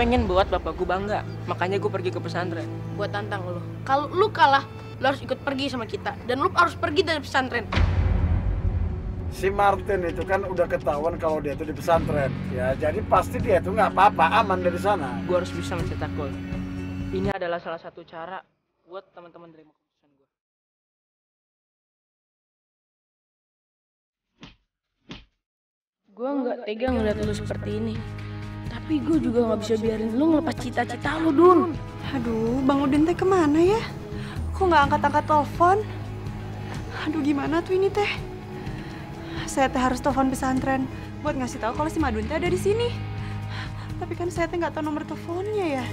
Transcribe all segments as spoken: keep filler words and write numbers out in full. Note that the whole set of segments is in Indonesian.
pengen buat bapak gue bangga, makanya gue pergi ke pesantren. Gue tantang lo. Kalau lu kalah, lu harus ikut pergi sama kita. Dan lu harus pergi dari pesantren. Si Martin itu kan udah ketahuan kalau dia itu di pesantren. Ya, jadi pasti dia itu nggak apa-apa, aman dari sana. Gue harus bisa mencetak gol. Ini adalah salah satu cara buat teman-teman terima keputusan gue. Gue nggak tega ngeliat lu seperti ini. Tapi gue juga nggak bisa biarin lu ngelepas cita-cita lu, Dun. Aduh, Bang Udin teh kemana ya? Kok nggak angkat-angkat telepon? Aduh, gimana tuh ini teh? Saya teh harus telepon pesantren buat ngasih tahu kalau si Madun teh ada di sini. Tapi kan saya teh nggak tahu nomor teleponnya ya.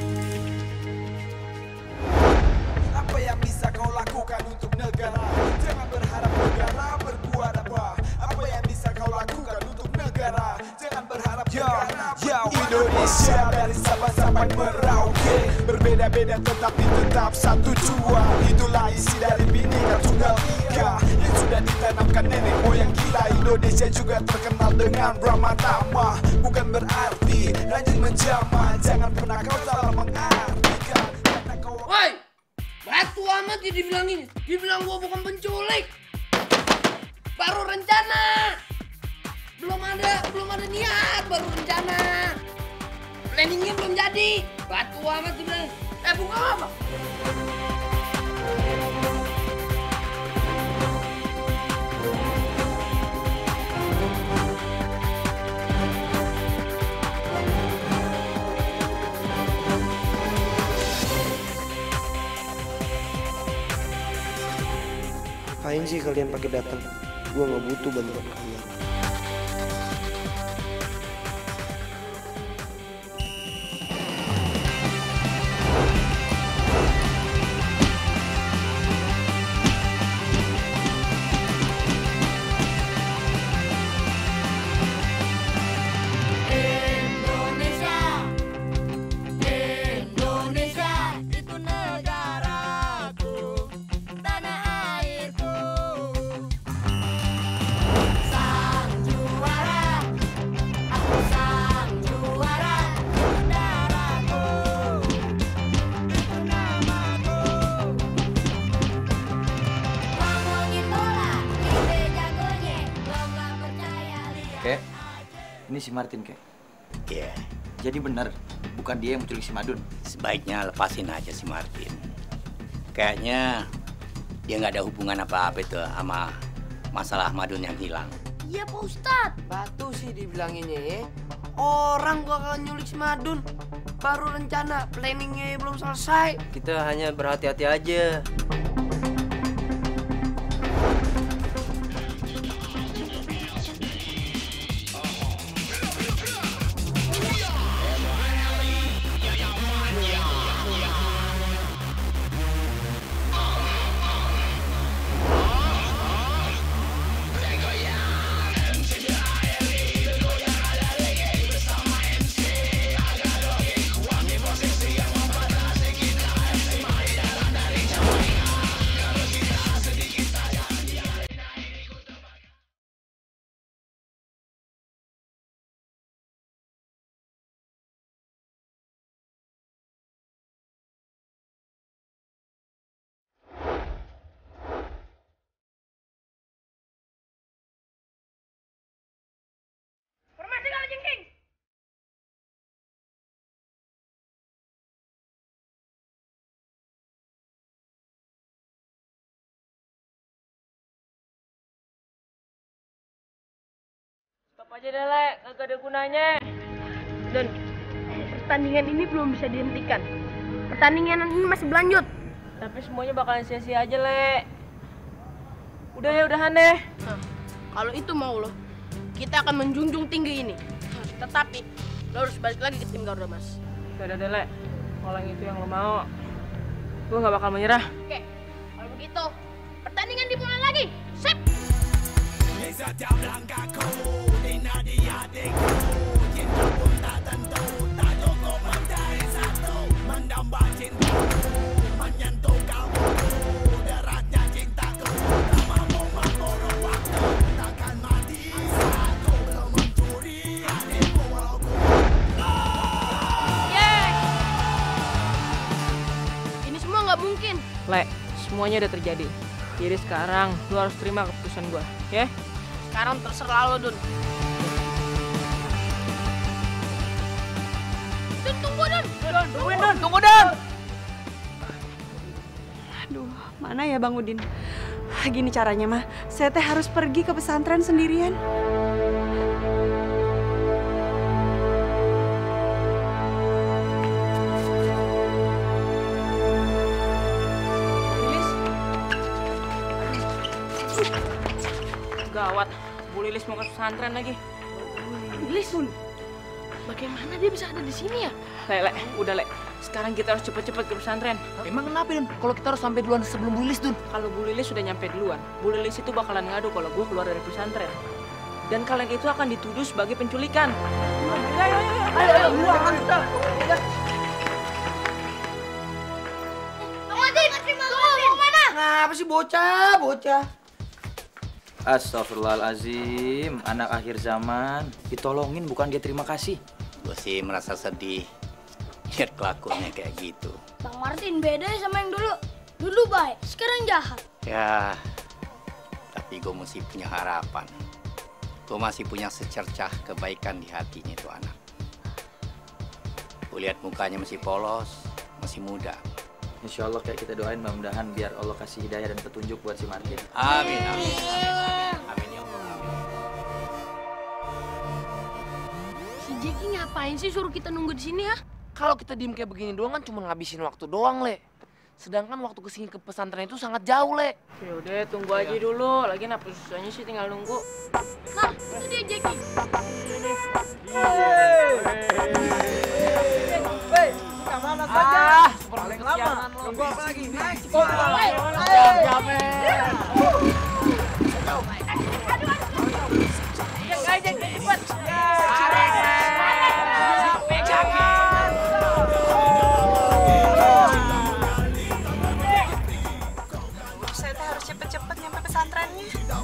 Apa yang bisa kau lakukan untuk negara? Jangan berharap negara berbuat apa. Apa yang bisa kau lakukan untuk negara? Jangan berharap negara berbuat apa. Indonesia dari Sabang sampai Merauke, berbeda-beda tetapi tetap satu jua. Itulah isi dari Bhinneka Tunggal Ika yang sudah ditanamkan nenek moyang kita. Indonesia juga terkenal dengan Brahma Tama. Bukan berarti rajin menjamah. Jangan pernah kau salah mengartikan. Woi, batu amat ya dibilangin. Dibilang gua bukan penculik. Baru rencana. Belum ada, belum ada niat, baru rencana. Planningnya belum jadi. Batu amat dibilang. Eh, bukan apa? Ngapain sih kalian pakai datang? Gua nggak butuh bantuan kalian. Kek, ini si Martin, Kek. Iya. Yeah. Jadi benar, bukan dia yang menculik si Madun. Sebaiknya lepasin aja si Martin. Kayaknya dia nggak ada hubungan apa-apa itu sama masalah Madun yang hilang. Iya, Pak Ustadz. Batu sih dibilanginnya ya. Orang gua akan nyulik si Madun. Baru rencana, planningnya belum selesai. Kita hanya berhati-hati aja. Stop aja deh, Le. Kagak ada gunanya. Dan pertandingan ini belum bisa dihentikan. Pertandingan ini masih berlanjut. Tapi semuanya bakalan sia-sia aja, Le. Udah ya, udahan deh. Nah, kalau itu mau lo, kita akan menjunjung tinggi ini. Tetapi lo harus balik lagi ke tim Garuda Mas. Udah deh, Le. Kalau yang itu yang lo mau, gue gak bakal menyerah. Oke, kalau begitu pertandingan dimulai lagi. Sip! Setiap langkahku di nadi adikku, cinta pun tak tentu, tak cukup menjadi satu, menambah cintaku, menyentuh kamu, deratnya cintaku, tak mampu memburu waktu, takkan mati saat ku belum mencuri hatimu walaupun. Yeay! mungkin. Le, semuanya udah terjadi. Jadi sekarang lu harus terima keputusan gua, ya? Sekarang terserah lo, Dun. Dun, tunggu, Dun. Dun, tungguin, Dun. Tunggu, Dun. Aduh, mana ya Bang Udin? Gini caranya mah, saya teh harus pergi ke pesantren sendirian. Gawat, Bu Lilis mau ke pesantren lagi. Lilis, bagaimana dia bisa ada di sini ya? Le, Le, udah Le. Sekarang kita harus cepet-cepet ke pesantren. Emang kenapa, Dun? Kalau kita harus sampai duluan sebelum Bu Lilis, Dun? Kalau Bu Lilis sudah nyampe duluan, Bu Lilis itu bakalan ngadu kalau gue keluar dari pesantren. Dan kalian itu akan dituduh sebagai penculikan. Ayo, ayo, ayo. Ayo, ayo. Jangan, udah. Bang Adin, tunggu, mau mana? Kenapa sih bocah, bocah? Astagfirullahalazim, anak akhir zaman. Ditolongin bukan dia terima kasih. Gue sih merasa sedih lihat kelakuannya kayak gitu. Bang Martin beda sama yang dulu. Dulu baik, sekarang jahat. Ya, tapi gue mesti punya harapan. Gue masih punya secercah kebaikan di hatinya itu anak. Gue lihat mukanya masih polos, masih muda. Insya Allah kayak kita doain mudah-mudahan biar Allah kasih hidayah dan petunjuk buat si Martin. Amin, amin, amin, amin, amin ya Allah. Amin. Si Jeki ngapain sih suruh kita nunggu di sini ya? Kalau kita diem kayak begini doang kan cuma ngabisin waktu doang, Le. Sedangkan waktu kesini ke pesantren itu sangat jauh, Le. Ya udah, tunggu aja dulu. Lagi apa susahnya sih tinggal nunggu. Nah, itu dia Jeki. Hei, kemana saja? Ah, paling lama. Tunggu apa lagi? Oh, yang aja cepat. Saya teh harus cepet-cepet nyampe pesantrennya.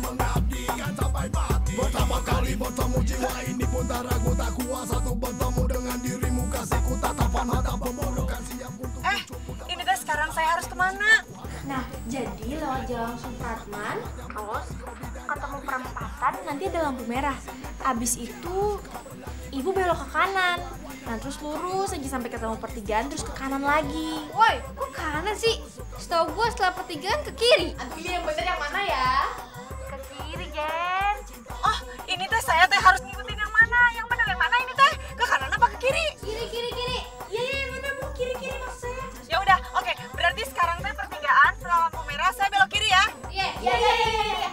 Pertama kali bertemu jiwa ini pun tak ragu tak kuasa untuk bertemu dengan dirimu kasihku tatapan mata pemurukan siap untuk Eh, ini deh sekarang saya harus kemana? Nah, jadi lewat Jalan Supratman, terus ketemu perempatan, nanti ada lampu merah. Abis itu, ibu belok ke kanan. Nah, terus lurus aja sampai ketemu pertigaan, terus ke kanan lagi. Woi, kok kanan sih? Setahu gua setelah pertigaan ke kiri. Pilih yang bener yang mana ya? Ke kiri, Jen. Oh, ini teh saya teh harus ngikutin yang mana? Yang benar yang mana ini teh? Ke kanan apa ke kiri? Kiri, kiri, kiri. Iya, iya, bener, Bu. Kiri, kiri maksud saya. Ya udah, oke. Berarti sekarang teh pertigaan setelah lampu merah saya belok kiri ya. Iya, iya, iya, iya, iya.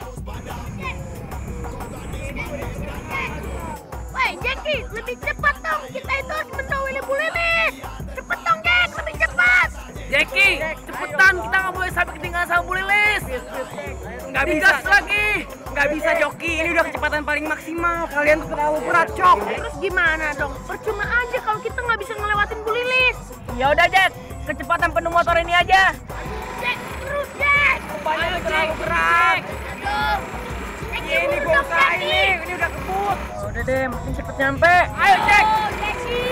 Woi, Jeki, lebih cepat dong. Kita itu harus mendahului Bu Lilis. Cepet dong, Jek, lebih cepat. Jeki, cepetan. Kita nggak boleh sampai ketinggalan sama Bu Lilis. Nggak bisa lagi. Nggak bisa joki. Ini udah kecepatan paling maksimal. Kalian tuh terlalu berat, Cok. Terus gimana dong? Percuma aja kalau kita nggak bisa ngelewatin Bu Lilis. Ya udah, Jack. Kecepatan penuh motor ini aja. Jek, terus, Jek. Banyak terlalu berat. Aduh. Jeki, Ini mundur, gua usahain Jeki. nih. Ini udah kebut. Udah deh, mungkin cepet nyampe. Ayo, Jack. Oh, Jeki.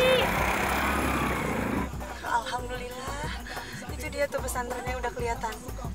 Alhamdulillah. Itu dia tuh pesantrennya udah kelihatan.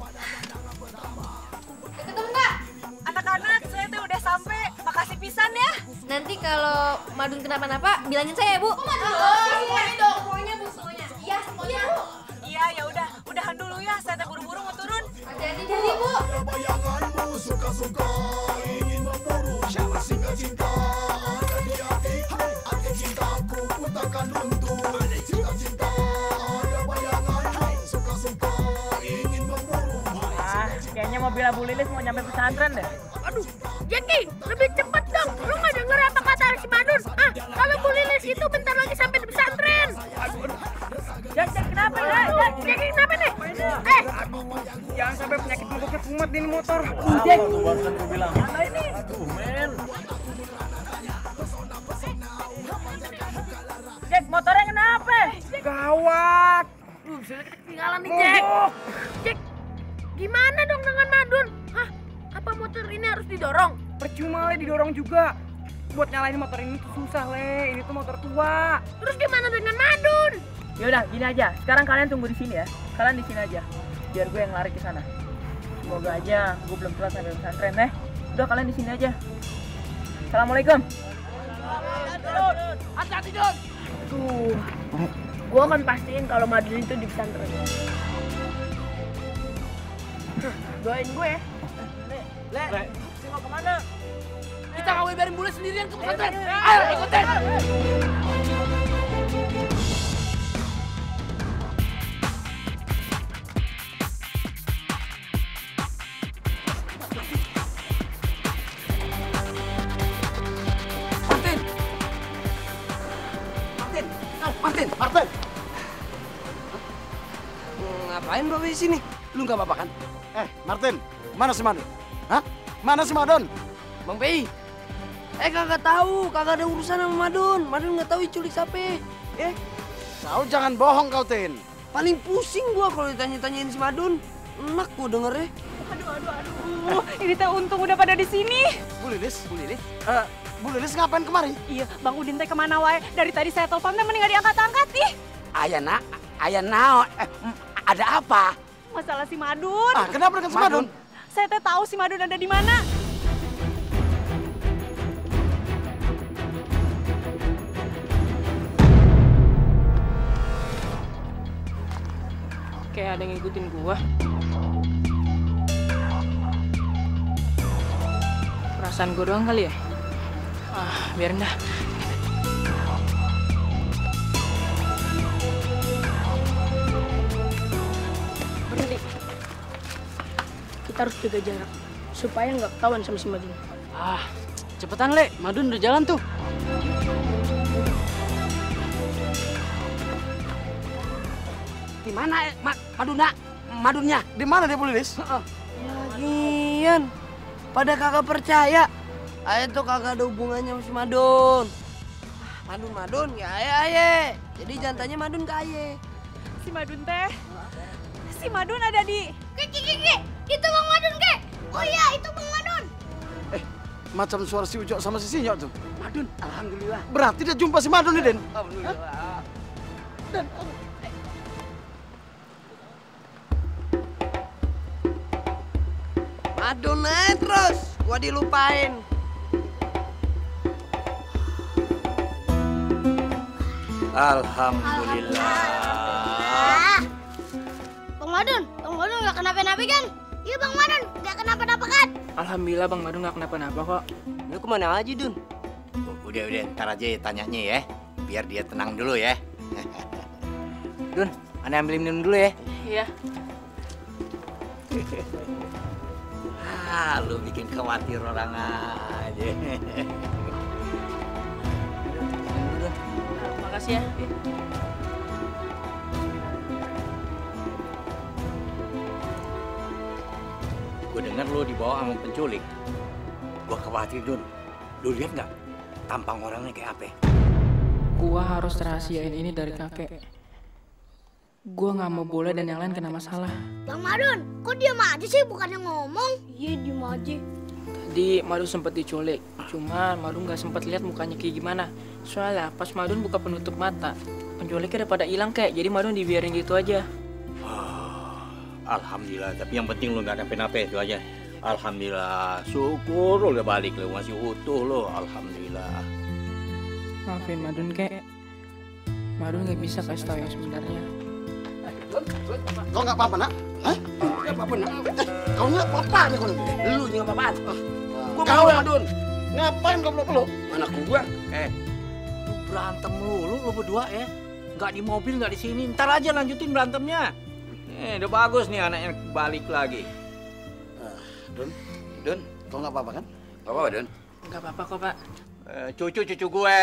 Ketemu nggak? Anak-anak, saya tuh udah sampai. Makasih pisan ya. Nanti kalau Madun kenapa-napa, bilangin saya ya, Bu. Oh, semuanya dong. Semuanya, Bu, semuanya. Iya, semuanya. Iya, ya udah. Udahan dulu ya. Saya teh buru-buru mau turun. Hati-hati, jadi, Bu. bayanganmu suka-suka ingin memburu siapa singa cinta ada di hati hati cintaku ku takkan runtuh cinta-cinta ada bayangan suka-suka ingin memburu Ah, kayaknya mobil Bu Lilis mau nyampe pesantren deh. Aduh, Jeki, lebih cepet dong. Lu nggak denger apa kata si Madun? Ah, kalau Bu Lilis itu bentar lagi sampai di pesantren. Jack, Jack, kenapa ya? Jack, Jeki, kenapa nih? Eh, Jangan sampai penyakit mogoknya kumat di motor. Jack. Barusan gue bilang. Mana ini? Aduh, men. Jack, motornya kenapa? Gawat. Duh, bisa kita ketinggalan nih, Jack. Jack, gimana dong dengan Madun? Hah, apa motor ini harus didorong? Percuma Le didorong juga. Buat nyalain motor ini tuh susah Le. Ini tuh motor tua. Terus gimana dengan Madun? Ya udah, gini aja. Sekarang kalian tunggu di sini ya. Kalian di sini aja. biar gue yang lari ke sana. Semoga aja gue belum telat sampai pesantren, eh. Udah kalian di sini aja. Assalamualaikum. Hati-hati, Don. Tuh, gue akan pastiin kalau Madun itu di pesantren. Doain gue ya. Le, Le, si mau kemana? Kita nggak boleh biarin bule sendirian ke pesantren. Ayo, ikutin. Martin. Martin. Martin. Martin. Ngapain bawa di sini? Lu nggak apa-apa kan? Eh, Martin, mana si Madun? Hah? Mana si Madun? Bang P I. Eh kagak tahu, kagak ada urusan sama Madun. Madun nggak tahu diculik siapa. Eh, Kau jangan bohong kau, Tin. paling pusing gua kalau ditanya-tanyain si Madun. Enak gua dengernya. Aduh, aduh, aduh. Ini teh untung udah pada di sini. Bu Lilis, Bu Lilis. Eh, Bu Lilis ngapain kemari? Iya, Bang Udin teh kemana wae? Dari tadi saya telepon teh mending nggak diangkat-angkat nih. Ayah nak, ayah nao. Eh, ada apa? Masalah si Madun. Ah, kenapa dengan si Madun? Saya teh tahu si Madun ada di mana. Kayak ada yang ngikutin gua. Perasaan gua doang kali ya? Ah, biarin dah. Berhenti. Kita harus jaga jarak supaya nggak ketahuan sama si Madun. Ah, cepetan Le, Madun udah jalan tuh. Di mana eh, Ma Maduna? Madunnya? Di mana dia, Bu Lilis? Lagian, pada kagak percaya. Aye tuh kagak ada hubungannya sama si Madun. Madun, Madun, ya aye, aye. Jadi jangan tanya Madun ke aye. Si Madun teh. Si Madun ada di. Ki, ki, ki, ki. Itu Bang Madun, Ki. Oh iya, itu Bang Madun. Eh, macam suara si Ucok sama si Sinyok tuh. Madun, alhamdulillah. Berarti dia jumpa si Madun nih, Den. Alhamdulillah. Den, Madun aja terus, gua dilupain. Alhamdulillah. Ah. Bang Madun, Bang Madun nggak kenapa-napa kan? Iya Bang Madun, nggak kenapa-napa kan? Alhamdulillah Bang Madun nggak kenapa-napa kok. Lu kemana aja, Dun? Udah, udah, ntar aja tanyanya ya. Biar dia tenang dulu ya. Dun, Anda ambilin minum dulu ya. Iya. Ah, lu bikin khawatir orang aja. Makasih ya. Gue denger lu dibawa sama penculik. Gue khawatir, Dun. Lu lihat nggak tampang orangnya kayak apa? Gua harus rahasiain ini dari kakek. Gua nggak mau Bola dan yang lain kena masalah. Bang Madun, kok diam aja sih bukannya ngomong? Iya, diam aja. Tadi Madun sempat diculik, cuma Madun nggak sempat lihat mukanya kayak gimana. Soalnya pas Madun buka penutup mata, penculiknya udah pada hilang kayak, jadi Madun dibiarin gitu aja. Alhamdulillah, tapi yang penting lu nggak kenapa-napa itu aja. Alhamdulillah, syukur lu udah balik, lu masih utuh lu. Alhamdulillah. Maafin Madun kek. Madun nggak bisa kasih tahu yang sebenarnya. Kau nggak apa-apa, nak? Hah? Nggak apa-apa, nak. Eh, kau nggak apa-apa nih, kau. Lu nggak apa-apaan. Gua Kau mau yang Madun. ngapain kau peluk-peluk? Anak gua. Eh, lu berantem mulu lu berdua ya. Nggak di mobil, nggak di sini. Ntar aja lanjutin berantemnya. Eh, udah bagus nih anaknya balik lagi. Uh, Dun, Dun, kau nggak apa-apa kan? Nggak apa-apa, Dun. Nggak apa-apa kok Pak. Eh, cucu-cucu gue.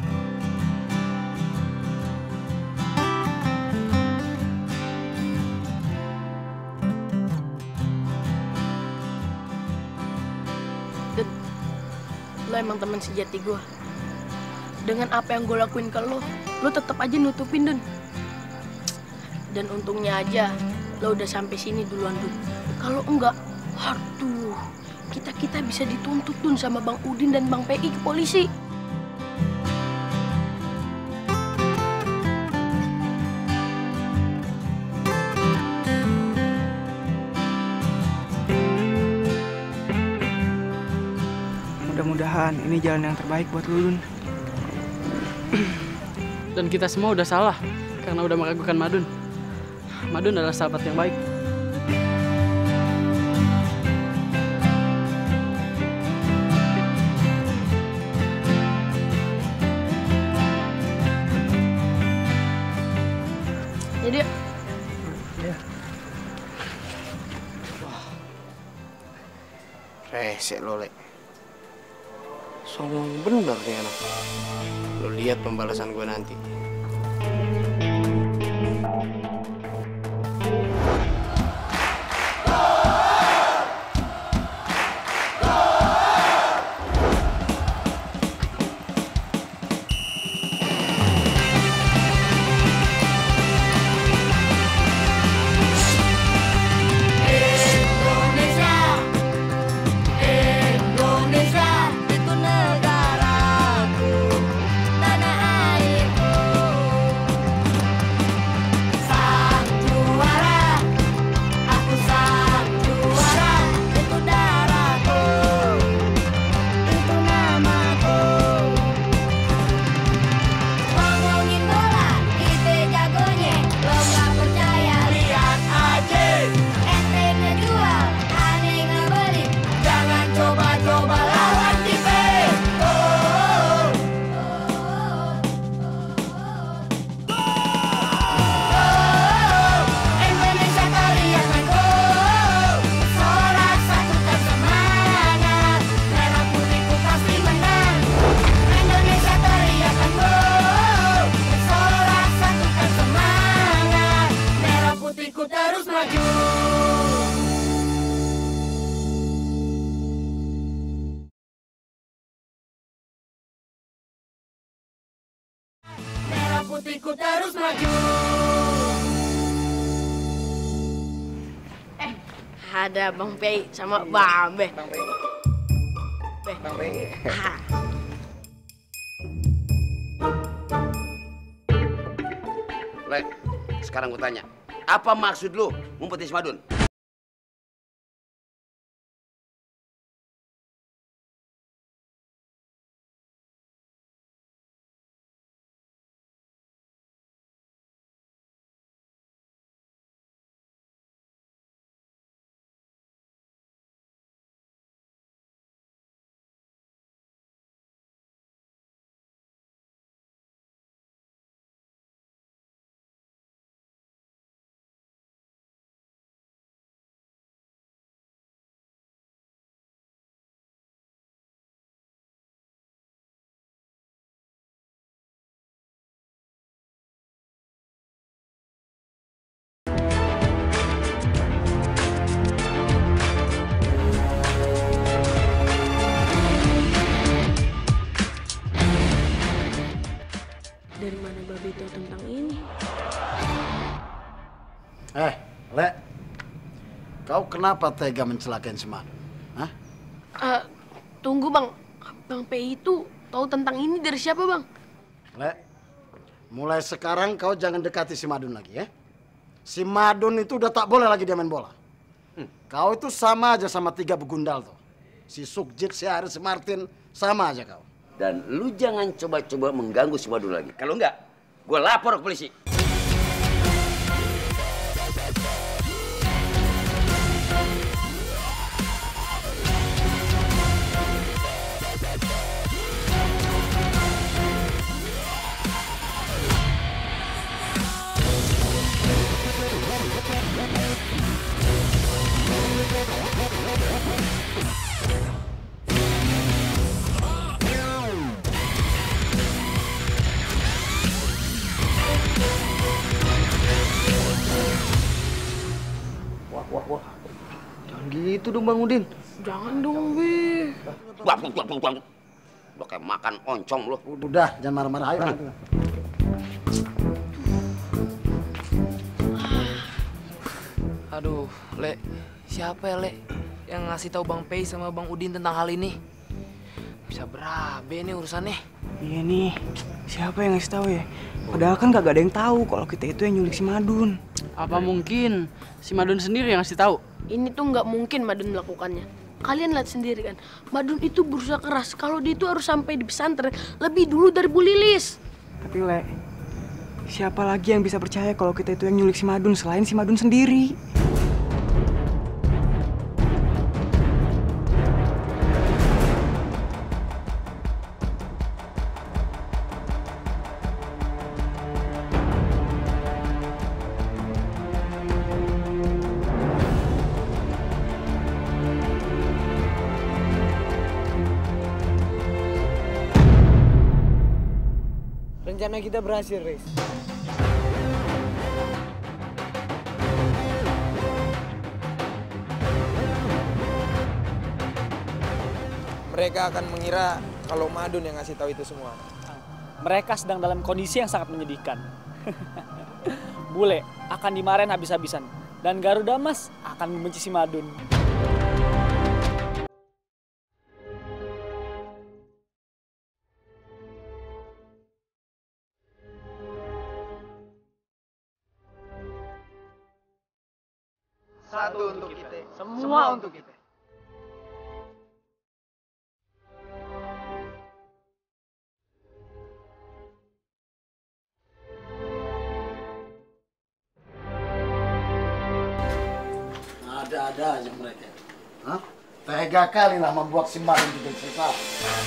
Dun, lo emang teman sejati gue. Dengan apa yang gue lakuin ke lo, lo tetap aja nutupin, Dun. Dan untungnya aja, lo udah sampai sini duluan, Dun. Kalau enggak, aduh, kita-kita bisa dituntut, Dun, sama Bang Udin dan Bang P I ke polisi. merasakan ini jalan yang terbaik buat lu, Dun. Dan kita semua udah salah karena udah meragukan Madun. Madun adalah sahabat yang baik. Jadi Ya. Resek lo, Le. Songong bener nih anak. Lo lihat pembalasan gue nanti. Putihku terus maju. Eh, ada Bang Pei sama Bang Be. Bang Pei. Bang Pei. Le, sekarang gue tanya, apa maksud lu ngumpetin si Madun? Dari mana Babe tahu tentang ini? Eh, Le. Kau kenapa tega mencelakain si Madun? Hah? Uh, tunggu Bang, Bang Pei itu tahu tentang ini dari siapa Bang? Le, mulai sekarang kau jangan dekati si Madun lagi ya. Si Madun itu udah tak boleh lagi dia main bola. Hmm. Kau itu sama aja sama tiga begundal tuh. Si Sukjit, si Haris, si Martin, sama aja kau. Dan lu jangan coba-coba mengganggu si Madun lagi. Kalau enggak, gue lapor ke polisi. Wah, wah. Jangan gitu dong Bang Udin. Jangan dong, Be. Wah, wah, wah, wah. Udah kayak makan oncom lu. Udah, jangan marah-marah. Ayo. Aduh, Le. Siapa ya, Le? Yang ngasih tahu Bang Pei sama Bang Udin tentang hal ini? Bisa berabe nih urusannya. Iya nih, siapa yang ngasih tahu ya? Padahal kan kagak ada yang tahu kalau kita itu yang nyulik si Madun. Apa mungkin si Madun sendiri yang ngasih tahu? Ini tuh nggak mungkin Madun melakukannya. Kalian lihat sendiri kan, Madun itu berusaha keras. Kalau dia itu harus sampai di pesantren lebih dulu dari Bu Lilis. Tapi Le, siapa lagi yang bisa percaya kalau kita itu yang nyulik si Madun selain si Madun sendiri? Rencana kita berhasil, Riz. Mereka akan mengira kalau Madun yang ngasih tahu itu semua. Mereka sedang dalam kondisi yang sangat menyedihkan. Bule akan dimarahin habis-habisan. Dan Garuda Mas akan membenci si Madun. Satu untuk kita. Semua untuk kita. Ada-ada aja mereka. Hah? Tega kali lah membuat si Madun jadi sesat.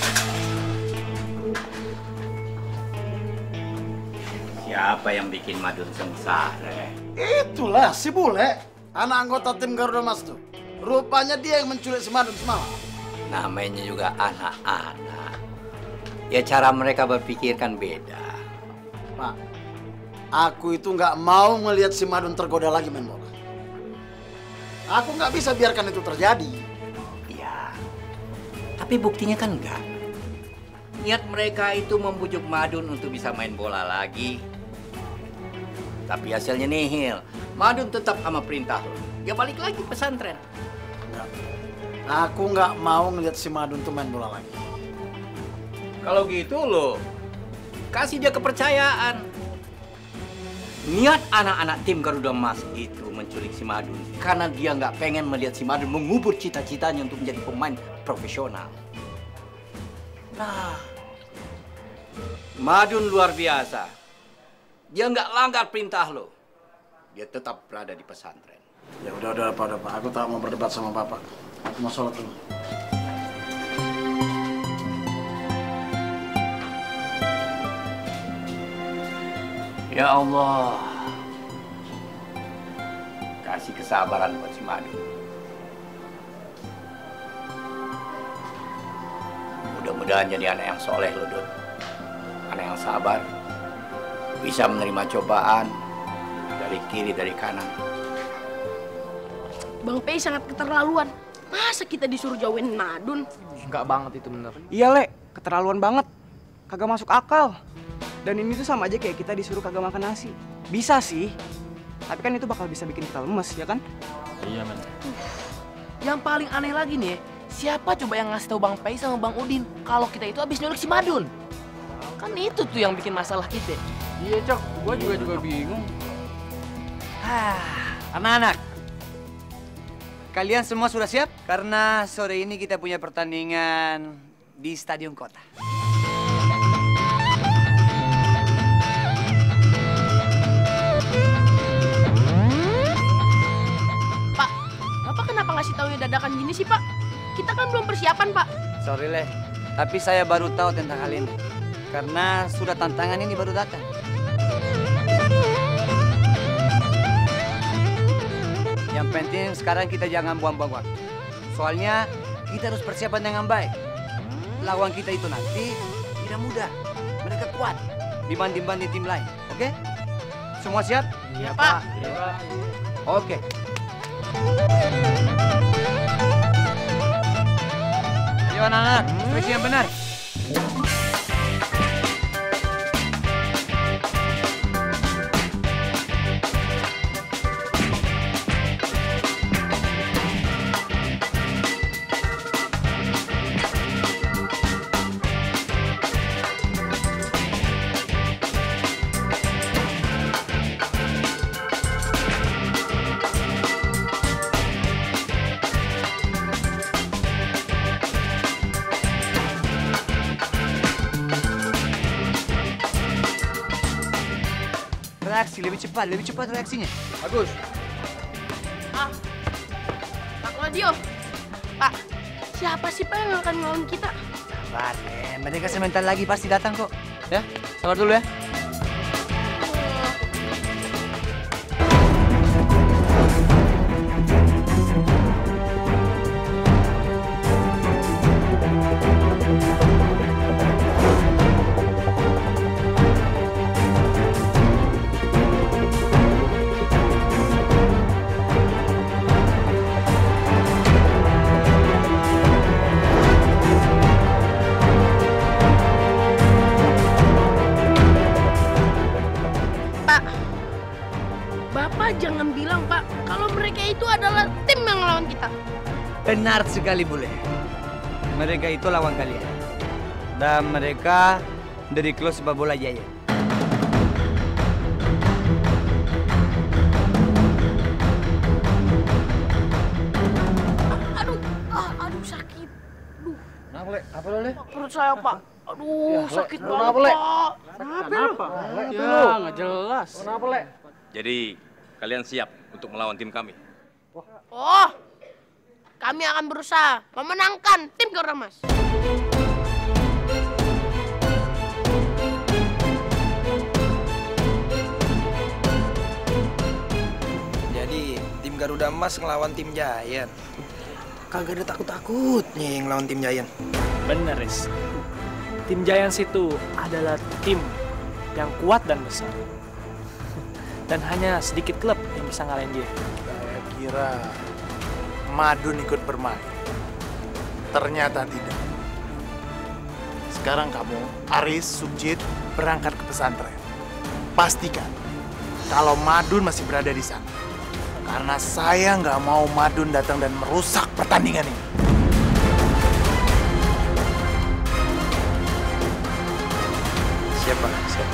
Siapa yang bikin Madun sengsara? Itulah si Bule. Anak anggota tim Garuda Mas tuh. Rupanya dia yang menculik si Madun semalam. Namanya juga anak-anak. Ya cara mereka berpikir kan beda. Pak, aku itu nggak mau melihat si Madun tergoda lagi main bola. Aku nggak bisa biarkan itu terjadi. Iya. Tapi buktinya kan enggak. Niat mereka itu membujuk Madun untuk bisa main bola lagi. Tapi hasilnya nihil. Madun tetap sama perintah lo. Dia balik lagi pesantren. Enggak. Aku nggak mau ngeliat si Madun tuh main bola lagi. Kalau gitu lo, kasih dia kepercayaan. Niat anak-anak tim Garuda Mas itu menculik si Madun karena dia nggak pengen melihat si Madun mengubur cita-citanya untuk menjadi pemain profesional. Nah, Madun luar biasa. Dia nggak langgar perintah lo. Dia tetap berada di pesantren. Ya udah udah Pak, udah Pak. Aku tak mau berdebat sama Bapak. Aku mau sholat dulu. Ya Allah, kasih kesabaran buat si Madun. Mudah-mudahan jadi anak yang soleh lo, Dun. Anak yang sabar, bisa menerima cobaan dari kiri, dari kanan. Bang Pei sangat keterlaluan. Masa kita disuruh jauhin Madun? Enggak banget itu bener. Iya, Le. Keterlaluan banget. Kagak masuk akal. Dan ini tuh sama aja kayak kita disuruh kagak makan nasi. Bisa sih. Tapi kan itu bakal bisa bikin kita lemes, ya kan? Iya, men. Yang paling aneh lagi nih, siapa coba yang ngasih tahu Bang Pei sama Bang Udin kalau kita itu habis nyulik si Madun? Kan itu tuh yang bikin masalah kita. Iya, Cok. Gua juga juga bingung. Ah, anak-anak. Kalian semua sudah siap? Karena sore ini kita punya pertandingan di Stadion Kota. Pak, Bapak kenapa ngasih taunya dadakan gini sih, Pak? Kita kan belum persiapan, Pak. Sorry, Leh. Tapi saya baru tahu tentang hal ini. Karena sudah tantangan ini baru datang. Yang penting sekarang kita jangan buang-buang waktu. Soalnya kita harus persiapan dengan baik. Lawan kita itu nanti tidak mudah. Mereka kuat dibanding-banding tim lain. Oke? Semua siap? Iya, Pak. Iya, Pak. Oke. Ayo anak-anak, seleksi yang benar. lebih cepat, lebih cepat reaksinya. Bagus. Ah, Pak Claudio. Pak, siapa sih Pak yang akan ngelawan kita? Sabar, men. Mereka sebentar lagi pasti datang kok. Ya, sabar dulu ya. Jangan bilang, Pak, kalau mereka itu adalah tim yang lawan kita. Benar sekali, Bule. Mereka itu lawan kalian. Dan mereka dari klub sepak bola Jaya. Aduh, ah, aduh sakit. Aduh. Nah, boleh. Apa boleh? Perut saya, Pak. Aduh, Ya, sakit Le. banget, Kenapa, Le? Pak. Kenapa? Ya, nggak jelas. Kenapa, Le? Jadi, kalian siap untuk melawan tim kami? Oh, kami akan berusaha memenangkan tim Garuda Mas. Jadi tim Garuda Emas ngelawan tim Giant. Kagak ada takut-takutnya yang ngelawan tim Giant. Bener, Riz. Tim Giants itu adalah tim yang kuat dan besar. Dan hanya sedikit klub yang bisa ngalahin dia. Saya kira Madun ikut bermain. Ternyata tidak. Sekarang kamu, Aris, Subjit, berangkat ke pesantren. Pastikan kalau Madun masih berada di sana. Karena saya nggak mau Madun datang dan merusak pertandingan ini. Siapa? Siapa?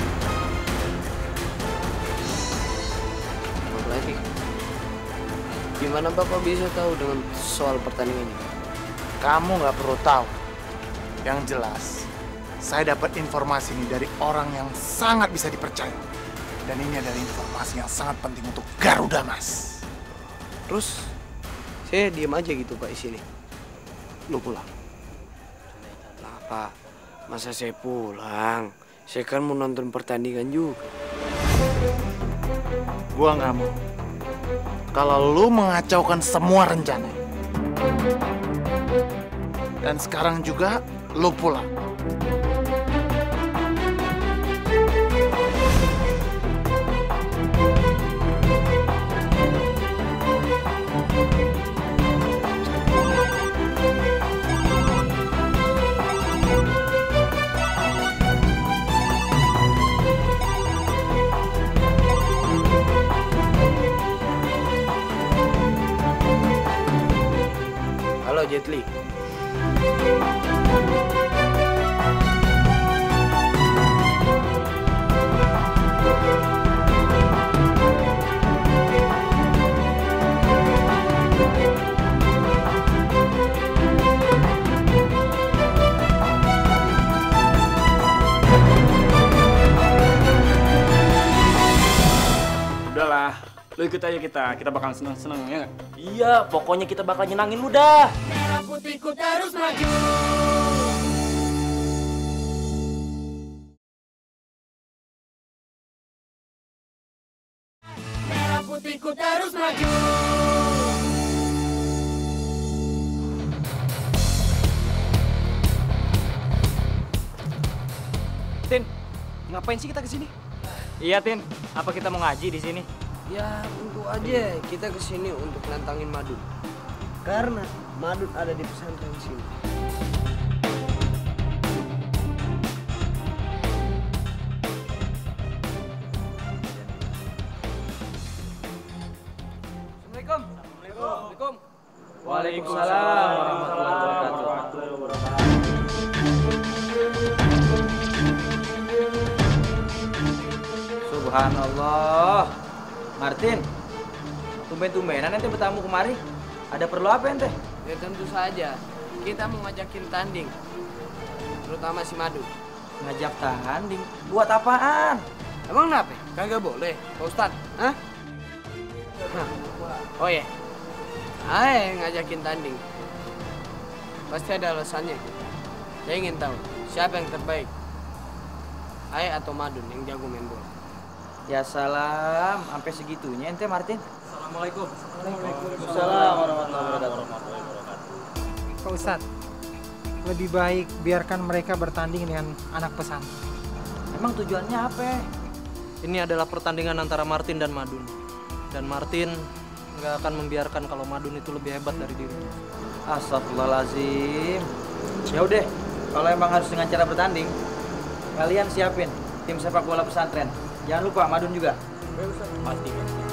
Lagi. Gimana Bapak bisa tahu dengan soal pertandingan ini? Kamu nggak perlu tahu. Yang jelas, saya dapat informasi ini dari orang yang sangat bisa dipercaya. Dan ini adalah informasi yang sangat penting untuk Garuda Mas. Terus saya diam aja gitu Pak di sini. Lu pulang. Lah Pak, masa saya pulang? Saya kan mau nonton pertandingan juga. Gua nggak mau. Kalau lu mengacaukan semua rencana. Dan sekarang juga lu pulang. Halo Jet Li. Udahlah, lu ikut aja kita. Kita bakal seneng-seneng, ya nggak? Iya, pokoknya kita bakal nyenangin lu dah. Merah putihku terus maju. Merah putihku terus maju. Tin, ngapain sih kita kesini? Iya, Tin. Apa kita mau ngaji di sini? Ya tentu aja kita kesini untuk nantangin Madun. Karena Madun ada di pesantren sini. Assalamualaikum. Assalamualaikum. Waalaikumsalam warahmatullahi wabarakatuh. Subhanallah. Martin, tumben-tumbenan ente bertamu kemari. Ada perlu apa ente? Ya tentu saja. Kita mau ngajakin tanding. Terutama si Madun. Ngajak tanding? Buat apaan? Emang kenapa? Kagak boleh, Pak Ustadz? Hah? Hah. Oh iya. Ayo ngajakin tanding. Pasti ada alasannya. Saya ingin tahu siapa yang terbaik. Ayo atau Madun yang jago main bola. Ya salam, sampai segitunya ente Martin. Assalamualaikum. Waalaikumsalam warahmatullahi wabarakatuh. Pak Ustadz, lebih baik biarkan mereka bertanding dengan anak pesantren. Emang tujuannya apa? Ini adalah pertandingan antara Martin dan Madun. Dan Martin nggak akan membiarkan kalau Madun itu lebih hebat dari dirinya. Astagfirullahaladzim. Ya udah, kalau emang harus dengan cara bertanding, kalian siapin tim sepak bola pesantren. Jangan lupa Madun juga. Pasti.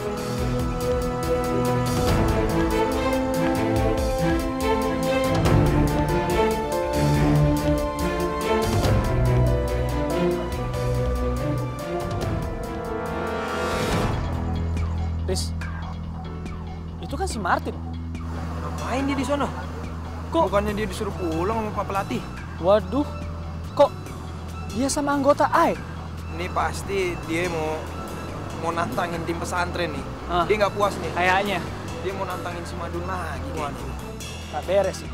Riz, itu kan si Martin. Ngapain dia di sana? Kok bukannya dia disuruh pulang sama Pak Pelatih? Waduh, kok dia sama anggota A I? Ini pasti dia mau mau nantangin tim pesantren nih. Ah, dia nggak puas nih. Kayaknya. Dia mau nantangin si Madun lagi. Waduh, tak beres sih.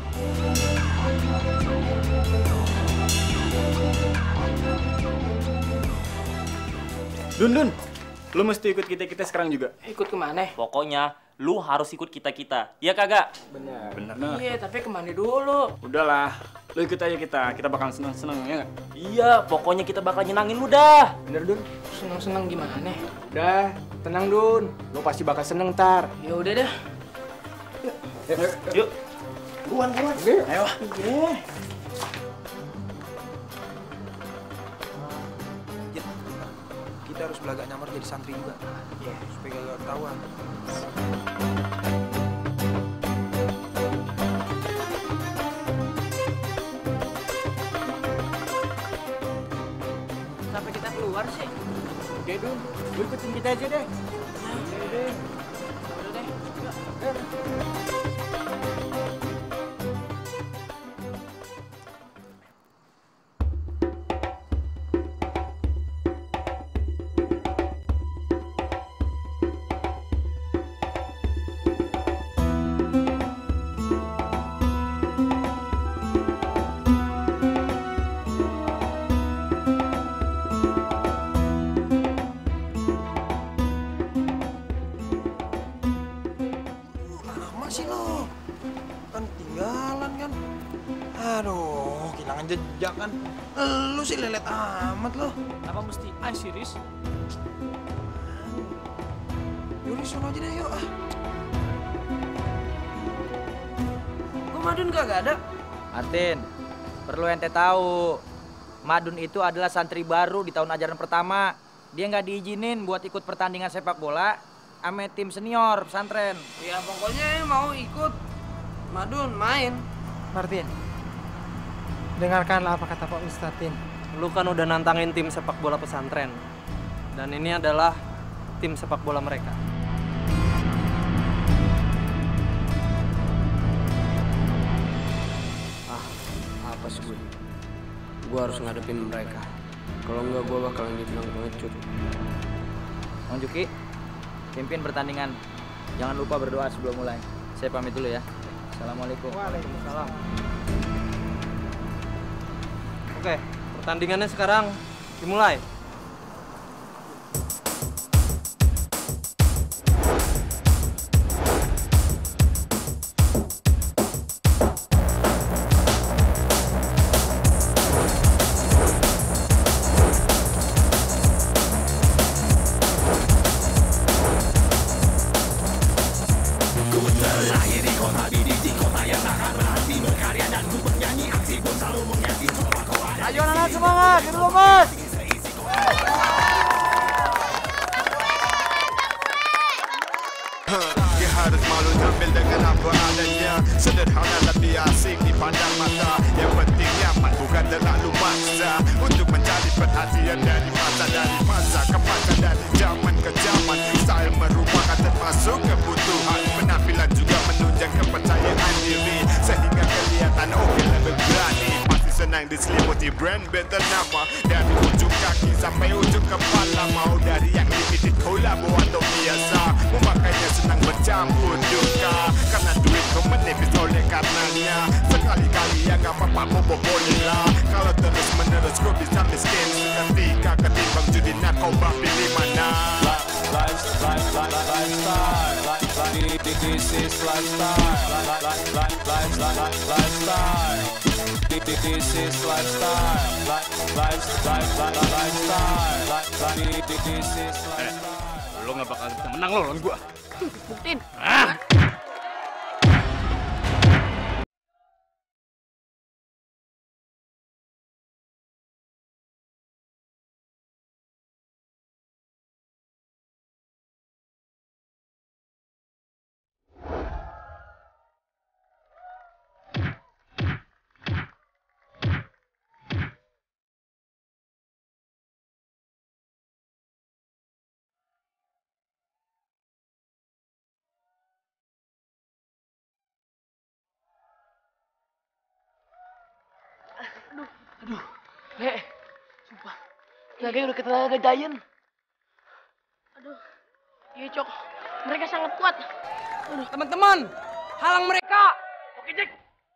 Dun, Dun, lu mesti ikut kita-kita sekarang juga. Ikut kemana? Pokoknya lu harus ikut kita-kita. Iya kagak? Benar. Benar. Iya, tapi kemana dulu? Udahlah, lu ikut aja kita. Kita bakal seneng-seneng, ya nggak? Iya, pokoknya kita bakal nyenangin lu dah. Bener, Dun. Seneng-seneng gimana? Udah, tenang Dun. Lu pasti bakal seneng ntar. Ya udah dah. Yuk, yuk. Buruan, buruan. Ayo. Iya. Kita harus belaga nyamar jadi santri juga. Iya, supaya gak ketahuan. Sampai kita keluar sih. Oke, Dun. Lu ikutin kita aja deh. Oke deh. Udah deh. Sih lo kan tinggalan kan, aduh kehilangan jejak kan, lu sih lelet amat lo. Apa mesti A sih, Riz? Yuri sono aja deh yuk. Kok Madun kagak ada? Martin, perlu ente tahu, Madun itu adalah santri baru di tahun ajaran pertama. Dia nggak diizinin buat ikut pertandingan sepak bola sama tim senior pesantren. Ya pokoknya mau ikut Madun main. Martin, dengarkanlah apa kata Pak Ustadz. Lu kan udah nantangin tim sepak bola pesantren. Dan ini adalah tim sepak bola mereka. Ah, apa sih gue? Gue harus ngadepin mereka. Kalau enggak gue bakalan dibilang pengecut. Bang Juki, pimpin pertandingan. Jangan lupa berdoa sebelum mulai. Saya pamit dulu ya. Assalamualaikum. Waalaikumsalam. Oke, pertandingannya sekarang dimulai. Ayo anak-anak semangat, kita lompat. Dia harus malu tampil dengan apa adanya. Sederhana lebih asik dipandang mata. Yang penting nyaman bukan terlalu maksa. Untuk mencari perhatian dari masa dari masa. Kepasan dari zaman ke zaman. Style merupakan termasuk kebutuhan. Penampilan juga menunjang kepercayaan diri. Sehingga kelihatan oke lebih berani. Pasti senang diselimuti brand benternama. Dari ujung kaki sampai ujung kepala. Mau campur duka. Karena duit kau menipis oleh karenanya. Sekali-kali ya gak apa-apa bobolehlah. Kalau terus menerus kau bisa miskin. Ketika ketimbang judi narkoba pilih mana. Lifestyle, lifestyle, lifestyle, this is lifestyle, lifestyle, lifestyle, this is lifestyle, lifestyle, lifestyle, this is lifestyle. Lo gak bakal bisa menang lo lawan gua. Buktiin. Ah! Aduh, aduh, Le, sumpah, kayaknya udah ketenaga giant. Aduh, iya Cok, mereka sangat kuat. Aduh, teman-teman, halang mereka. Oke, Jack.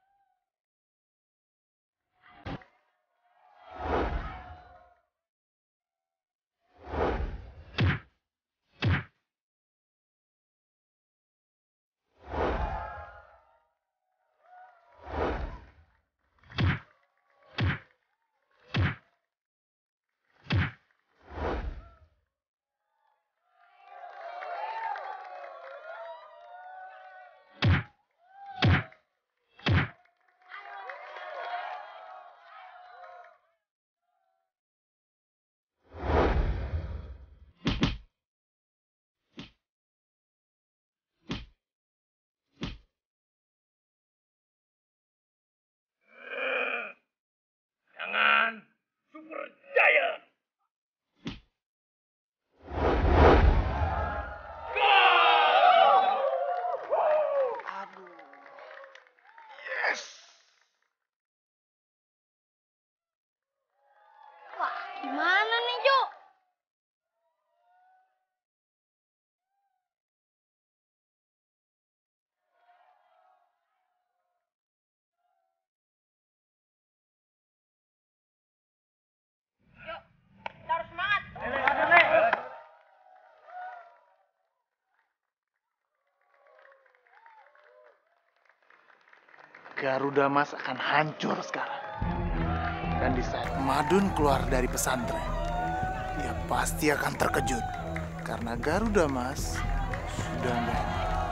Jangan super jaya. Aduh. Yes. Wah, gimana nih, Jo? Harus semangat. Garuda Mas akan hancur sekarang. Dan di saat Madun keluar dari pesantren, dia pasti akan terkejut. Karena Garuda Mas sudah nggak.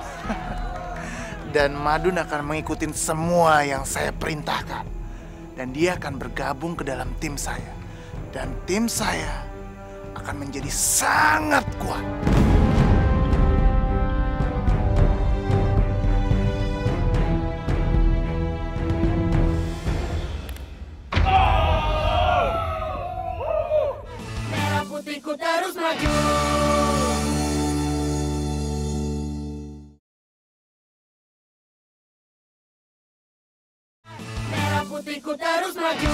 Dan Madun akan mengikuti semua yang saya perintahkan. Dan dia akan bergabung ke dalam tim saya. Dan tim saya akan menjadi sangat kuat. Merah putihku terus maju. Merah putihku terus maju.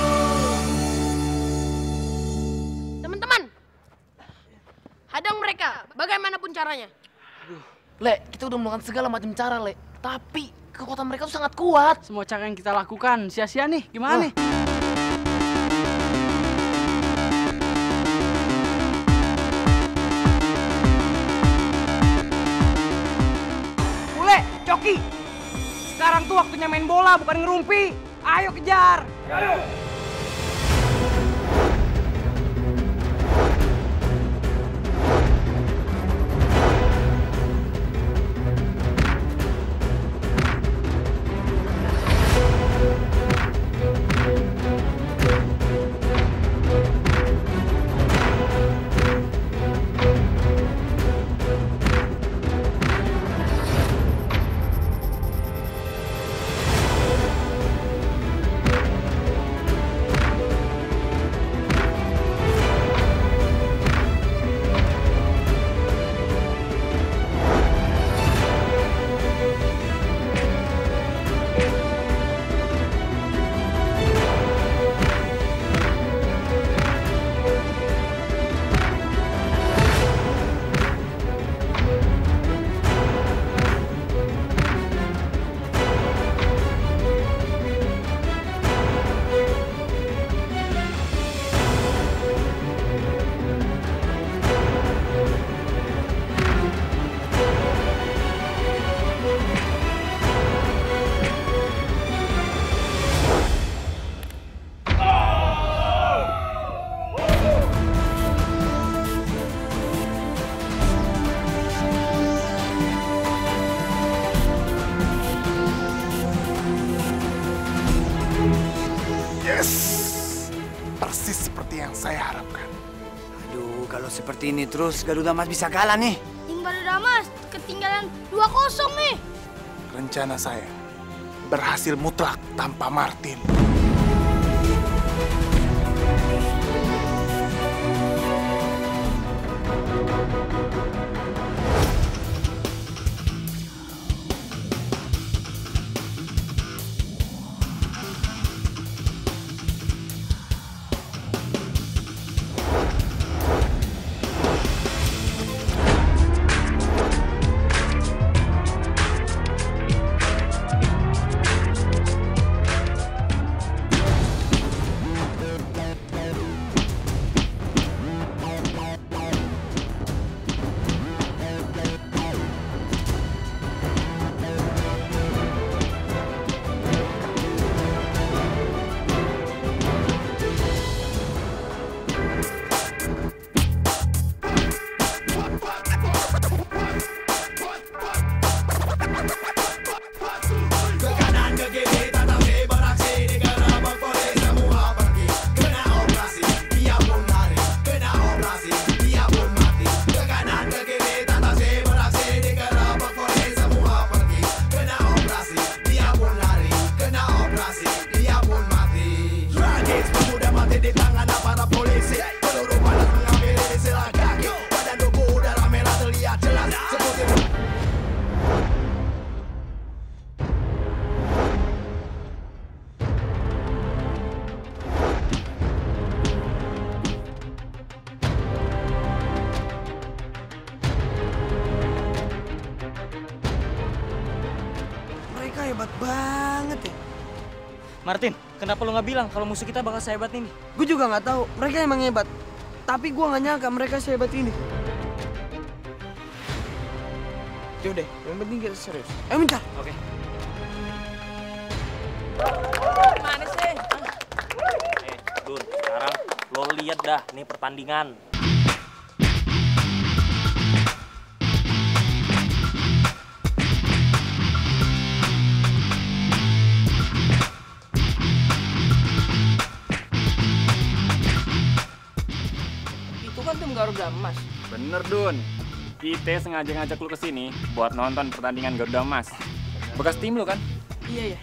Teman-teman, hadang mereka bagaimanapun caranya. Le, kita udah melakukan segala macam cara, Le. Tapi kekuatan mereka tuh sangat kuat. Semua cara yang kita lakukan sia-sia nih. Gimana nih? Bule, Coki. Sekarang tuh waktunya main bola, bukan ngerumpi. Ayo kejar. Ayo. seperti ini terus Garuda Mas bisa kalah nih. Tim Garuda Mas ketinggalan dua kosong nih. Rencana saya berhasil mutlak tanpa Martin. Hebat banget ya. Martin, kenapa lu nggak bilang kalau musuh kita bakal sehebat ini? Gue juga nggak tahu. Mereka emang hebat. Tapi gue nggak nyangka mereka sehebat ini. Yaudah, yang penting kita serius. Ayo mencar. Oke. Gimana sih? Eh, Dun, sekarang lo lihat dah nih pertandingan. Tim Garuda Emas. Bener, Dun. Kita sengaja ngajak lu ke sini buat nonton pertandingan Garuda Emas. Bekas tim lu kan? Iya, ya.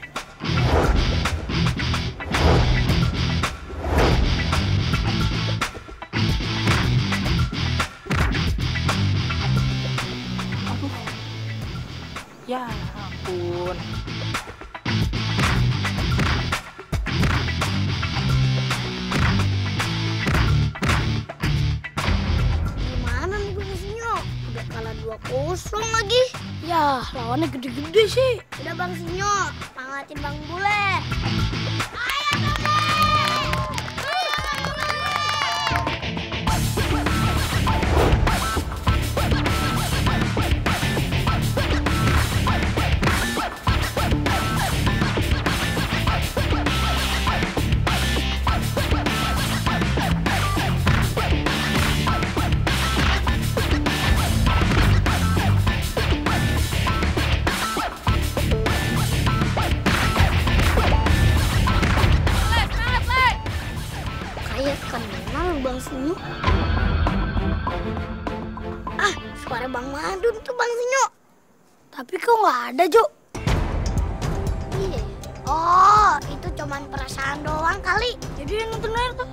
Aduh. Ya ampun. dua kosong lagi. Ya, lawannya gede-gede sih. Udah Bang Sinyo, pangatin Bang Bule. Ayo, Bule! Bang Sinyo. Ah, suara Bang Madun tuh Bang Sinyo. Tapi kok nggak ada, Jo? Iya. Oh, itu cuman perasaan doang kali. Jadi yang nonton air tuh.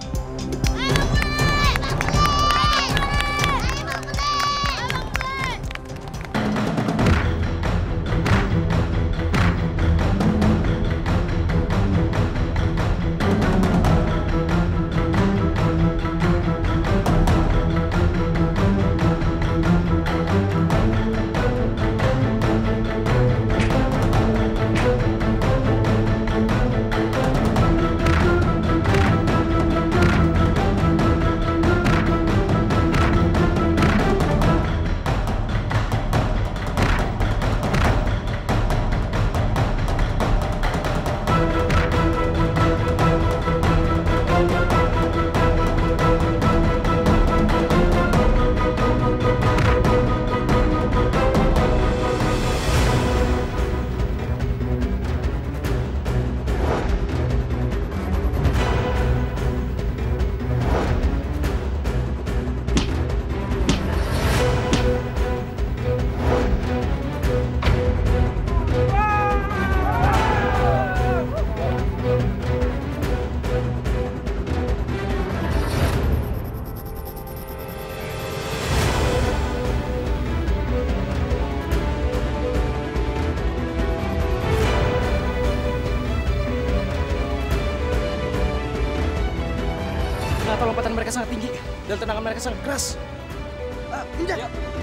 mereka sangat tinggi dan tendangan mereka sangat keras. Uh, Injak.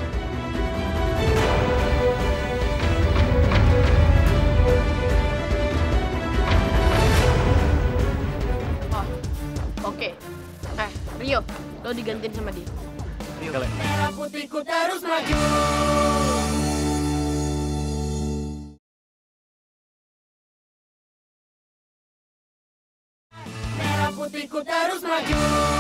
Oh, oke. Eh, Rio, lo digantiin sama dia. Rio. Merah putihku terus maju. Merah putihku terus maju.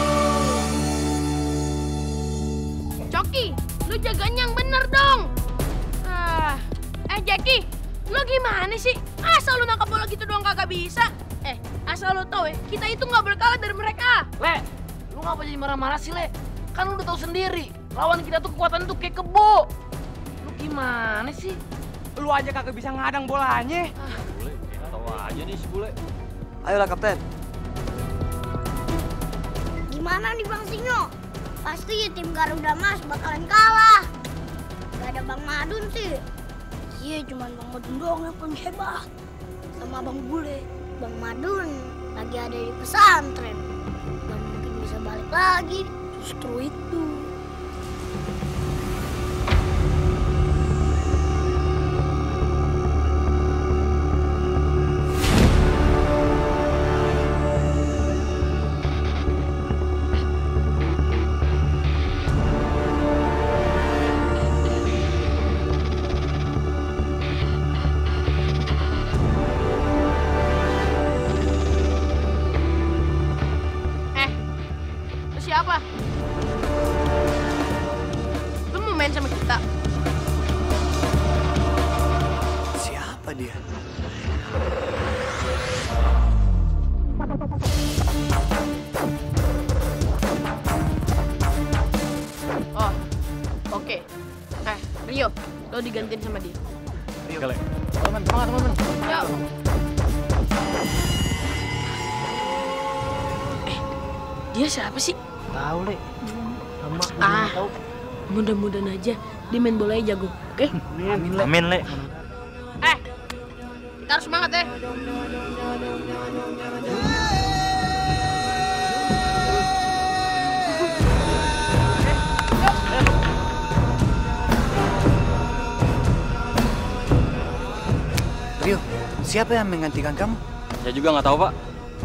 Coki, lu jaganya yang bener dong. Ah, eh Jackie, lu gimana sih? Asal lu nangkap bola gitu doang kagak bisa. Eh, asal lu tau ya, kita itu nggak boleh kalah dari mereka. Le, lu ngapa jadi marah-marah sih, Le? Kan lu udah tahu sendiri, lawan kita tuh kekuatan tuh kayak kebo. Lu gimana sih? Lu aja kagak bisa ngadang bolanya. Ah. Bule, tahu aja nih si Bule. Ayolah Kapten. Gimana nih Bang Sinyo? Pasti tim Garuda Mas bakalan kalah. Gak ada Bang Madun sih. Iya, cuman Bang Madun doang yang paling hebat. Sama Bang Bule. Bang Madun lagi ada di pesantren. Gak mungkin bisa balik lagi. Justru itu. Siapa? Lu mau main sama kita? Siapa dia? Oh, oke. Eh, Rio, lo digantiin sama dia. Rio. Teman, semangat teman-teman. Ya. Eh, dia siapa sih? Tahu, Le. Sama Ah, tahu. mudah-mudahan aja dia main bolanya jago, oke? Amin, Le. Amin, Le. Eh, kita harus semangat ya. Rio, siapa yang menggantikan kamu? Saya juga nggak tahu, Pak.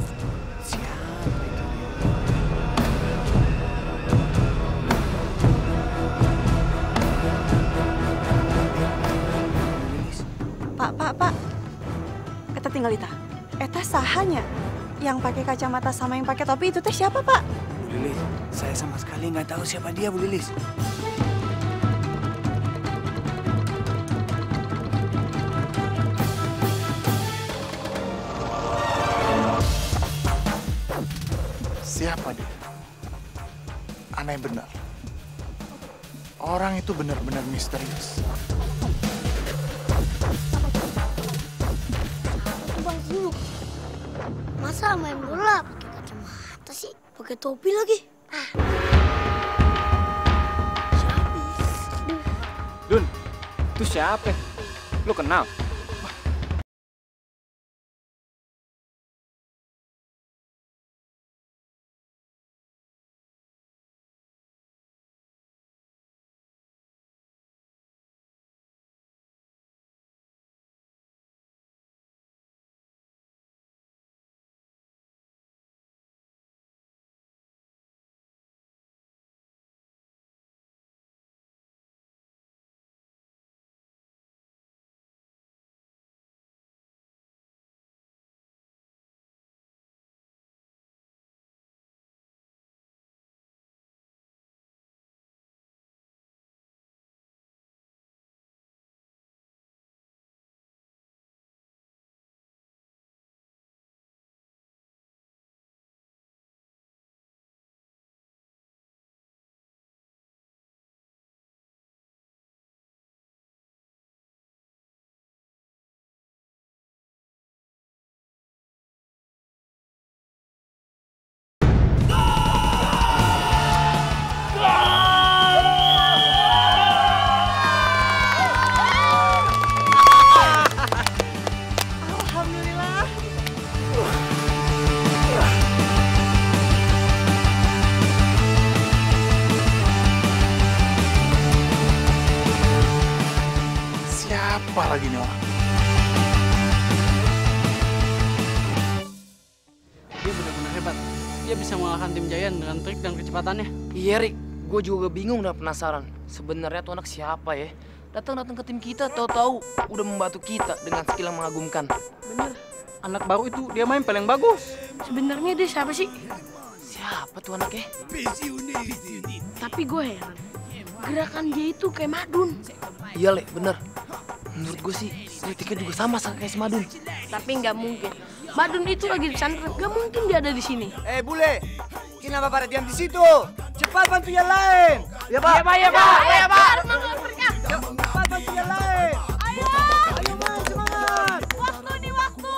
Pak, pak, pak. Eta tinggal Ita. Eta sahanya yang pakai kacamata sama yang pakai topi itu teh siapa, Pak? Bu Lilis, saya sama sekali nggak tahu siapa dia, Bu Lilis. Siapa dia? Aneh benar. Orang itu benar-benar misterius. Itu Bang Sinyo. Masa main bola pakai kacamata sih? Pakai topi lagi? Ah. Dun, itu siapa? Lu kenal? Siapa lagi nih orang? Dia benar-benar hebat. Dia bisa mengalahkan tim Giant dengan trik dan kecepatannya. Iya, Rik. Gue juga bingung dan penasaran. Sebenarnya tuh anak siapa ya? Datang-datang ke tim kita, tahu-tahu udah membantu kita dengan skill yang mengagumkan. Bener. Anak baru itu dia main paling bagus. Sebenarnya dia siapa sih? Siapa tuh anaknya? Tapi gue heran. Gerakan dia itu kayak Madun. Iya, Le, bener. Menurut gue sih, kritiknya juga sama kayak si Madun. Tapi nggak mungkin. Madun itu lagi di pesantren, nggak mungkin dia ada di sini. Eh, bule, kenapa pada diam di situ? Cepat bantu yang lain. Ya, Pak. Iya, Pak, ya, Pak. Iya, Pak. Cepat bantu yang lain. Ayo. Ayo, Man, semangat. Waktu nih, waktu.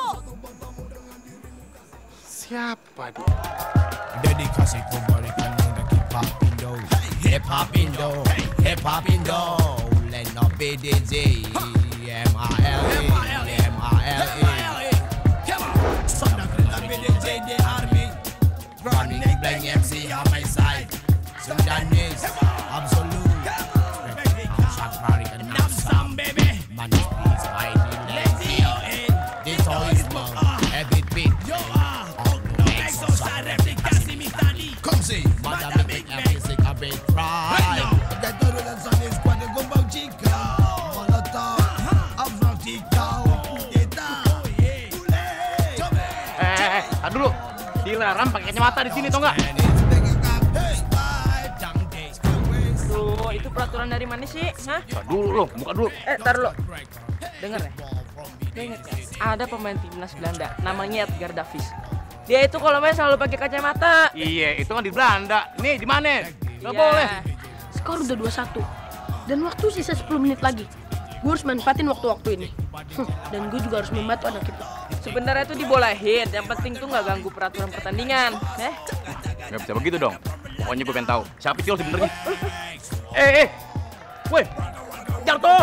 Siapa dia? Dedikasi ku berikan untuk hip hop Indo, hip hop Indo, hip hop Indo. Let not be D J, M I L E, M I L E. Sonda kena B D J the army, running blank M C on my side. Sundanese, absolute. Amsak American Namsam, baby. Money please, I need lazy. This all is mine, every beat. Come see, Madame make music a bit right. Get the rule and son is quite a go about chica. Molotov, abstrak chica, kudeta. Eh, tar dulu. Dilarang pakai kacamata di sini, tau nggak? Tuh, itu peraturan dari mana sih? Hah? Tar dulu lo, buka dulu. Eh, tar dulu. Dengar ya? Dengar ya? Ada pemain timnas Belanda, namanya Edgar Davids. Dia itu kalau main selalu pakai kacamata. Iya, itu kan di Belanda. Nih, di mana? Nggak Iya. boleh. Skor udah dua satu. Dan waktu sisa sepuluh menit lagi. Gue harus manfaatin waktu-waktu ini. Dan gue juga harus membantu anak itu. Sebenarnya itu dibolehin. Yang penting tuh nggak ganggu peraturan pertandingan. Eh? Nggak bisa begitu dong. Pokoknya gue pengen tahu. Siapa itu sebenarnya? Eh, eh. Woi. Jatuh.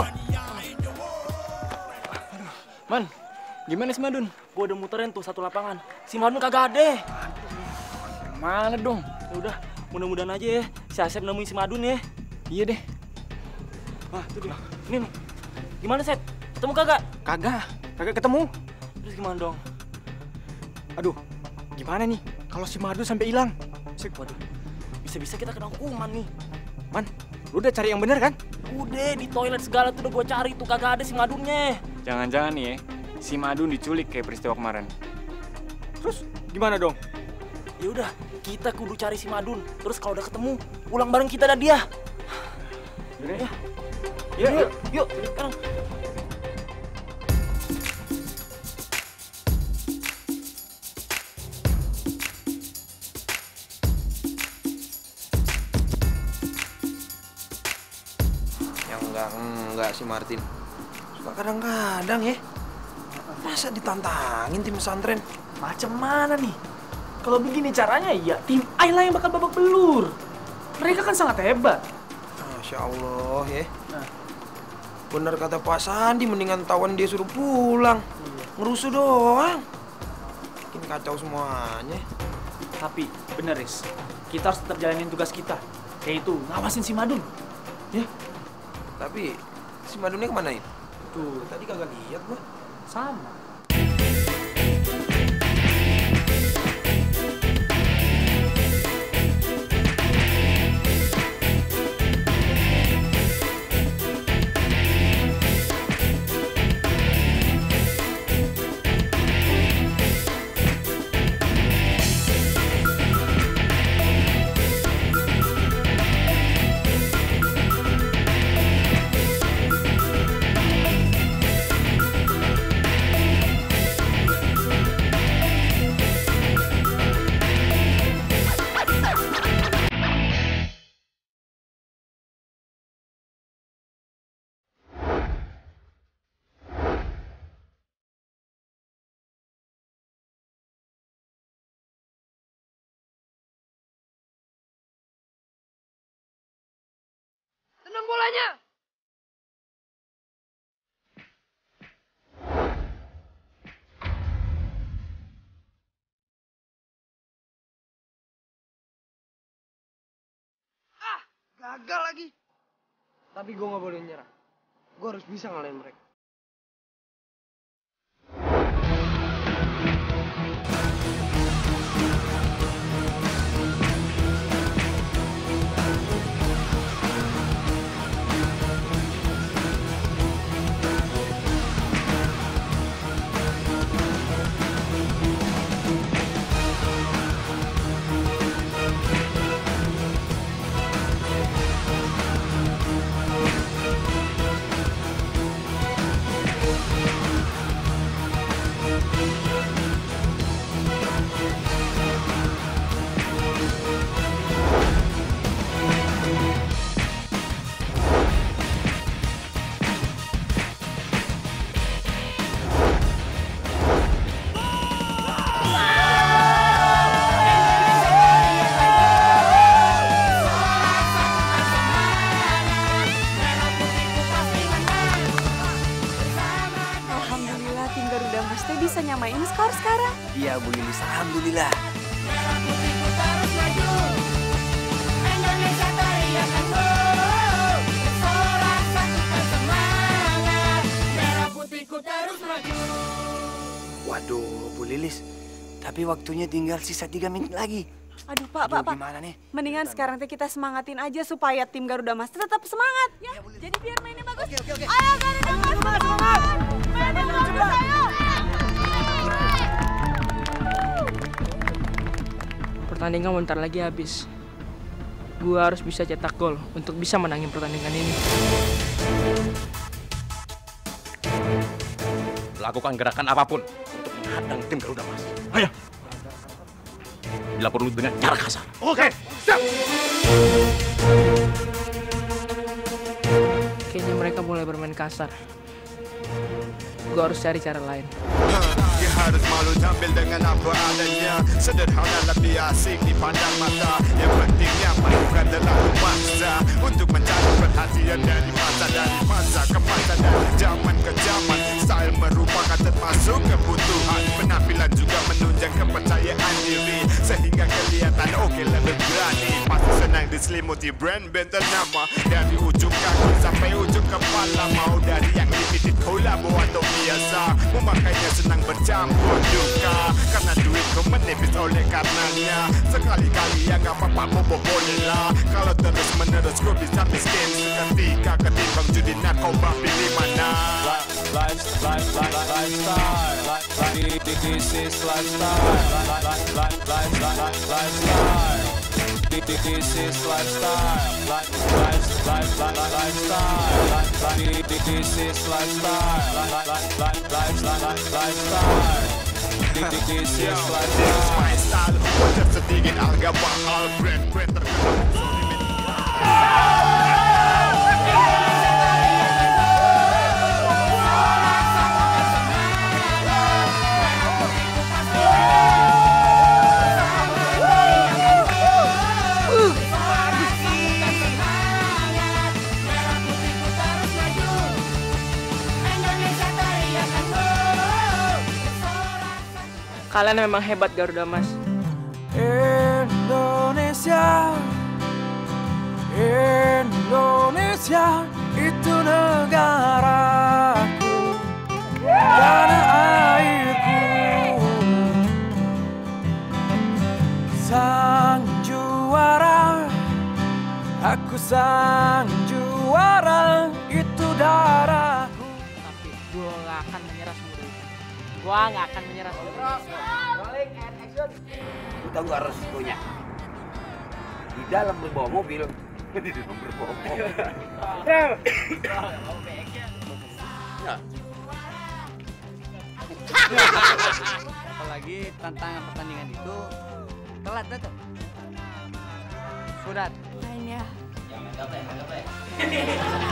Man, gimana si Madun? Gue udah muterin tuh satu lapangan. Si Madun kagak ada. Mana dong? Ya udah, mudah-mudahan aja ya si Asep nemuin si Madun ya. Iya deh. Wah, itu dia. Ini nih. Gimana, Sep? Ketemu kagak? Kagak. Kagak ketemu. Terus gimana dong? Aduh, gimana nih kalau si Madun sampai hilang? Waduh, bisa-bisa kita kena hukuman nih. Man, lu udah cari yang bener kan? Udah, di toilet segala tuh udah gue cari tuh kagak ada si Madunnya. Jangan-jangan nih ya, si Madun diculik kayak peristiwa kemarin. Terus gimana dong? Ya udah, kita kudu cari si Madun. Terus kalau udah ketemu, pulang bareng kita dan dia. Yaudah ya. Yuk, yuk, yuk, sekarang. Yang enggak enggak si Martin. Suka kadang-kadang ya. Masa ditantangin tim pesantren? Macam mana nih? Kalau begini caranya ya tim Ayla yang bakal babak belur. Mereka kan sangat hebat. Masya Allah ya. Bener kata Pak Sandi, mendingan tawan dia suruh pulang. Ngerusuh doang. Bikin kacau semuanya. Tapi bener, Riz. Kita harus tetap jalanin tugas kita. Yaitu ngawasin si Madun. Ya. Tapi si Madunnya kemanain? Tuh, tadi kagak lihat gua. Sama. Tenang bolanya. Gagal lagi. Tapi gue nggak boleh nyerah. Gue harus bisa ngalahin mereka. Alhamdulillah tim Garuda Mas teh bisa nyamain skor sekarang. Iya Bu Lilis, alhamdulillah. Waduh, Bu Lilis. Tapi waktunya tinggal sisa tiga menit lagi. Aduh Pak, Aduh, Pak, Pak. gimana nih? Mendingan sekarang teh kita semangatin aja supaya tim Garuda Mas tetap semangat ya. Jadi biar mainnya bagus. Oke, oke, oke. Ayo Garuda Mas, semangat. Mainnya bagus, ayo. Pertandingan bentar lagi habis. Gua harus bisa cetak gol untuk bisa menangin pertandingan ini. Lakukan gerakan apapun untuk menghadang tim Garuda Mas. Ayo. Bila perlu dengan cara kasar. Oke, siap. Kayaknya mereka mulai bermain kasar. Gua harus cari cara lain. Dia harus malu tampil dengan apa adanya. Sederhana lebih asik dipandang mata. Yang pentingnya bukan terlalu maksa untuk mencari perhatian dari masa dari masa ke masa dari zaman ke zaman. Style merupakan termasuk kebutuhan. Penampilan juga menunjang kepercayaan diri sehingga kelihatan oke lebih berani. Pasti senang diselimuti brand-brand ternama dari ujung kaki sampai ujung kepala. Mau dari yang limited kolabo atau biasa, memakainya senang bercampur duka karena duitku menipis oleh karenanya. Sekali-kali ya gak apa-apa bobo boleh lah. Kalau terus menerus ku bisa miskin seketika ketimbang judi narkoba pilih mana. Life, life, life, lifestyle. This is lifestyle. Life, life, life, life, lifestyle. This is lifestyle. Life, life, life, life, lifestyle. This is lifestyle. Life, life, life, life, lifestyle. This is lifestyle. Wajar sedikit harga mahal, brand-brand terkenal. Kalian memang hebat Garuda Mas. Indonesia, Indonesia itu negaraku, tanah airku, sang juara, aku sang juara, itu darahku. Tapi gua gak akan menyerah semudah itu. Gua gak akan menyerah semudah itu. Lu tahu gak resikonya? Di dalam berbawa mobil, di dalam berbawa mobil. Apalagi tantangan pertandingan itu telat datang. Surat. Main ya. Jangan gape, gape.